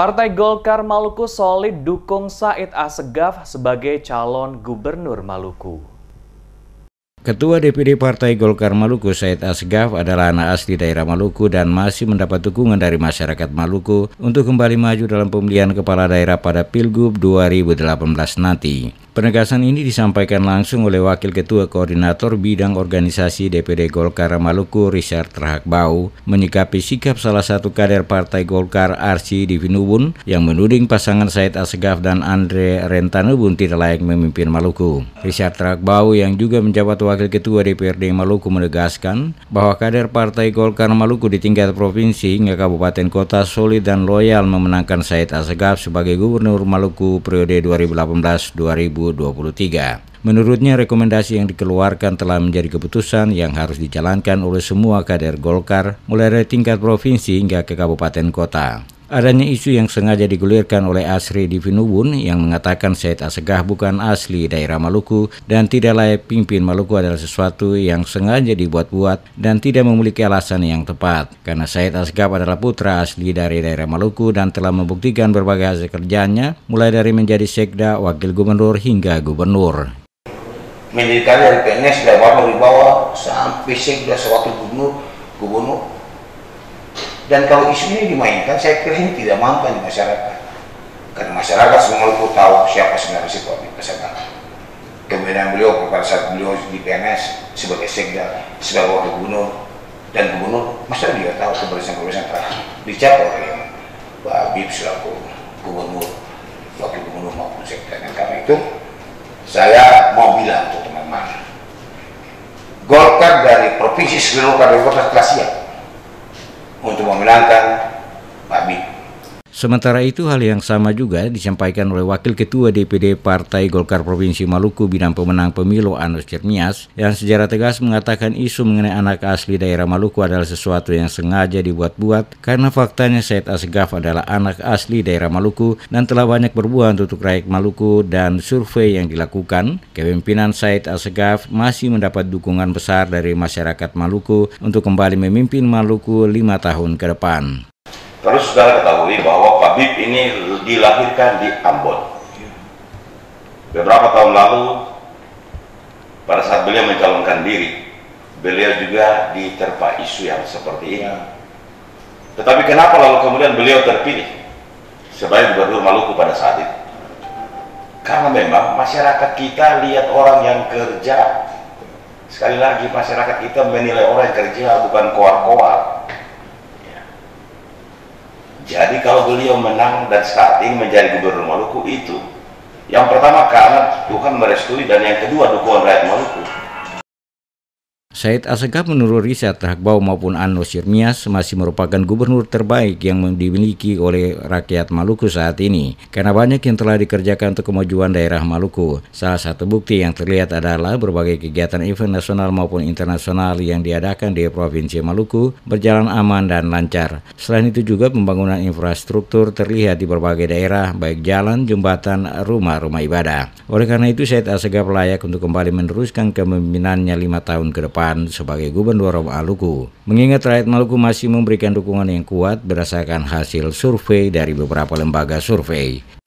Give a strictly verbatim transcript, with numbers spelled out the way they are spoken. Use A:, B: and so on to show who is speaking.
A: Partai Golkar Maluku solid dukung Said Assegaf sebagai calon gubernur Maluku.
B: Ketua D P D Partai Golkar Maluku, Said Assegaf, adalah anak asli daerah Maluku dan masih mendapat dukungan dari masyarakat Maluku untuk kembali maju dalam pemilihan kepala daerah pada Pilgub dua ribu delapan belas nanti. Penegasan ini disampaikan langsung oleh Wakil Ketua Koordinator Bidang Organisasi D P D Golkar Maluku, Richard Rahakbau, menyikapi sikap salah satu kader Partai Golkar, Arsi Divinubun, yang menuding pasangan Said Assegaf dan Andre Rentanubun tidak layak memimpin Maluku. Richard Rahakbau yang juga menjabat Wakil Ketua D P R D Maluku menegaskan bahwa kader Partai Golkar Maluku di tingkat provinsi hingga kabupaten kota solid dan loyal memenangkan Said Assegaf sebagai Gubernur Maluku periode dua ribu delapan belas dua ribu dua puluh tiga. Menurutnya, rekomendasi yang dikeluarkan telah menjadi keputusan yang harus dijalankan oleh semua kader Golkar mulai dari tingkat provinsi hingga ke kabupaten kota. Adanya isu yang sengaja digulirkan oleh Asri Divinubun yang mengatakan Said Assegaf bukan asli daerah Maluku dan tidak layak pimpin Maluku adalah sesuatu yang sengaja dibuat-buat dan tidak memiliki alasan yang tepat. Karena Said Assegaf adalah putra asli dari daerah Maluku dan telah membuktikan berbagai hasil kerjanya mulai dari menjadi sekda, wakil gubernur hingga gubernur.
C: Mendirikan dari P N S dari bawah dari bawah sampai sekda sewakil gubernur, gubernur. Dan kalau isu ini dimainkan, saya kira ini tidak mampu di masyarakat. Karena masyarakat semua Maluku tahu siapa sebenarnya si Pak Assegaf. Kemudian beliau pada saat beliau di P N S sebagai sekda, sebagai wakil gubernur dan gubernur, masyarakat juga tahu keberhasilan-keberhasilan telah dicapai oleh Pak Habib selaku gubernur, wakil gubernur maupun sekda. Dan karena itu, saya mau bilang untuk teman-teman, Golkar dari provinsi seluruh kader Golkar telah siap untuk memenangkan Pak Habib.
B: Sementara itu, hal yang sama juga disampaikan oleh Wakil Ketua D P D Partai Golkar Provinsi Maluku bidang pemenang pemilu Anus Jermias yang secara tegas mengatakan isu mengenai anak asli daerah Maluku adalah sesuatu yang sengaja dibuat-buat karena faktanya Said Assegaf adalah anak asli daerah Maluku dan telah banyak berbuat untuk rakyat Maluku, dan survei yang dilakukan, kepemimpinan Said Assegaf masih mendapat dukungan besar dari masyarakat Maluku untuk kembali memimpin Maluku lima tahun ke depan.
C: Terus saudara ketahui bahwa Pak Habib ini dilahirkan di Ambon. Beberapa tahun lalu, pada saat beliau mencalonkan diri, beliau juga diterpa isu yang seperti ini. Tetapi kenapa lalu kemudian beliau terpilih sebagai gubernur Maluku pada saat itu? Karena memang masyarakat kita lihat orang yang kerja. Sekali lagi, masyarakat kita menilai orang yang kerja, bukan koar-koar. Jadi kalau beliau menang dan saat ini menjadi gubernur Maluku, itu yang pertama karena Tuhan merestui, dan yang kedua dukungan rakyat Maluku.
B: Said Assegaf menurut Richard Rahakbau maupun Anus Jermias masih merupakan gubernur terbaik yang dimiliki oleh rakyat Maluku saat ini karena banyak yang telah dikerjakan untuk kemajuan daerah Maluku. Salah satu bukti yang terlihat adalah berbagai kegiatan event nasional maupun internasional yang diadakan di Provinsi Maluku berjalan aman dan lancar. Selain itu juga pembangunan infrastruktur terlihat di berbagai daerah, baik jalan, jembatan, rumah-rumah ibadah. Oleh karena itu, Said Assegaf layak untuk kembali meneruskan kepemimpinannya lima tahun ke depan sebagai gubernur Maluku. Mengingat rakyat Maluku masih memberikan dukungan yang kuat berdasarkan hasil survei dari beberapa lembaga survei.